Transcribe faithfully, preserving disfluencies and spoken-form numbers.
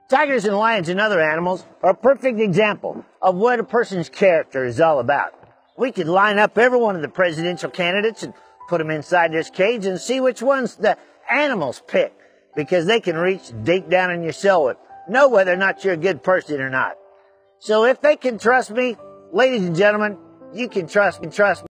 Tigers and lions and other animals are a perfect example of what a person's character is all about. We could line up every one of the presidential candidates and put them inside this cage and see which ones the animals pick, because they can reach deep down in your soul and know whether or not you're a good person or not. So if they can trust me, ladies and gentlemen, you can trust me, trust me.